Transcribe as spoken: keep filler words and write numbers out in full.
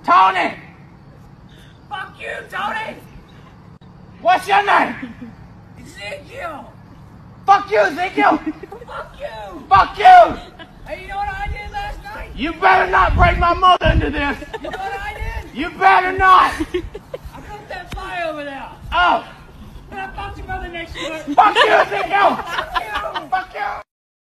Tony! Fuck you, Tony! What's your name? Ezekiel! Fuck you, Ezekiel! Fuck you! Fuck you! Hey, you know what I did last night? You better not bring my mother into this! You know what I did? You better not! I put that fly over there. Oh! And I fucked your mother next to it. Fuck you, Ezekiel!